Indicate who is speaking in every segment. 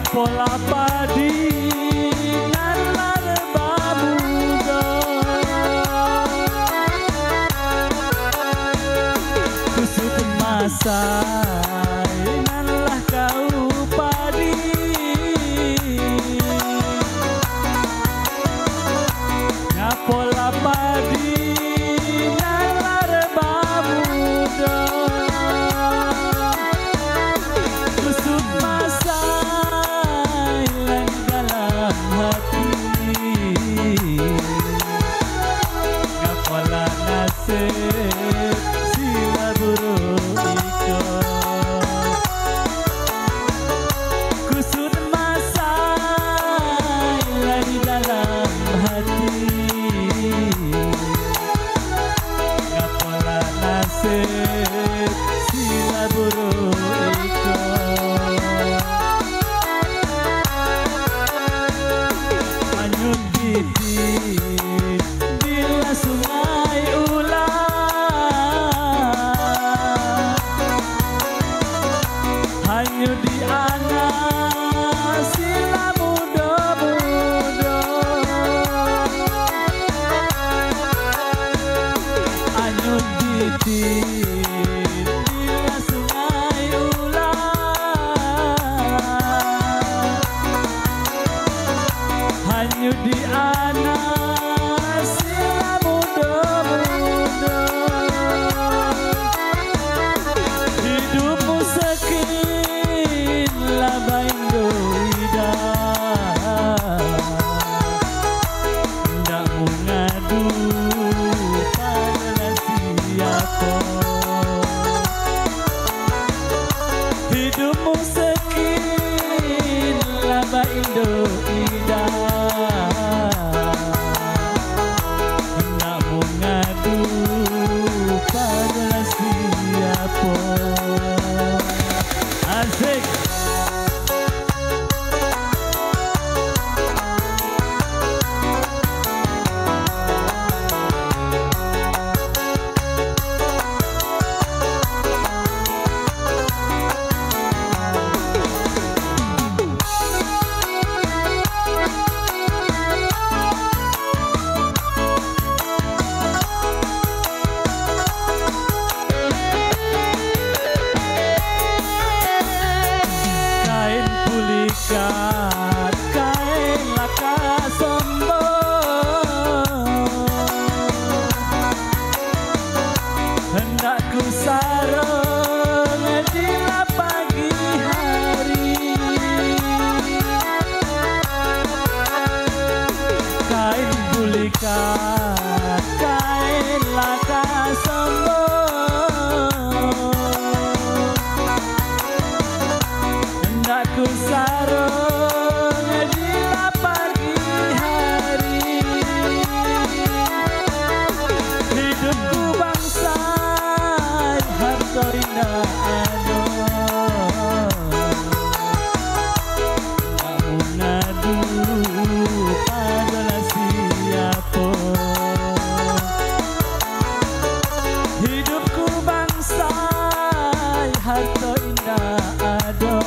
Speaker 1: pola padi nalar bamuda kusut masa nalah kau padi ngapola padi nalar bamuda kusut masa sila buruk iko kusut masa di dalam hati ngapola nasib sila buruk iko anyut gigi bila sungai hanya di ana sila muda-muda hanya di bila sungai ulang hanya di ana sila muda-muda hidupmu sekin labaindo ida ndak mengadu pada siapa hidupmu sekin labaindo ida ndak mengadu pada siapa asik kain laka sombong hendak ku sarung di pagi hari kain pulikat kain laka sombong hendak ku sarung hidupku bangsa harta indah ada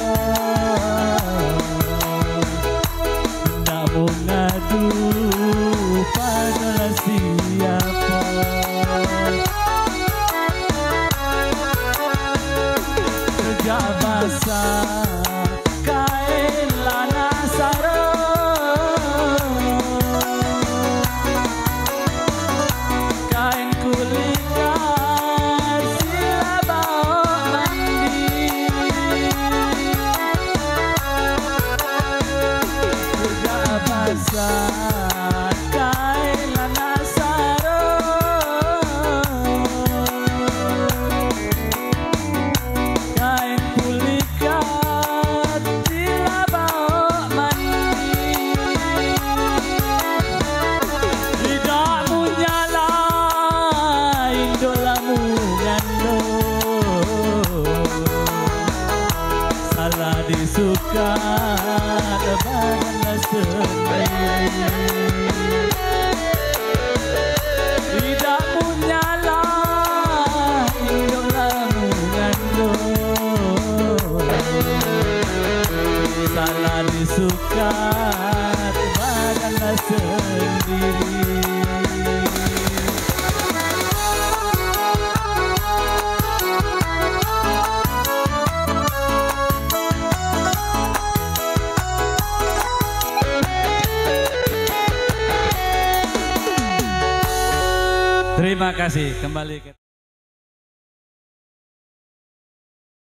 Speaker 1: tak mengadu pada siapa sejak masa kain lana sarung kain kulikat sila bawa mandi sejak masa kain lana sarung kain pulikat sila bawa mandi lidahmu nyala indolamu ngandung salah disuka lebaran sendiri lidahmu nyala indolamu ngandung salah suka tebakanlah sendiri. Terima kasih kembali ke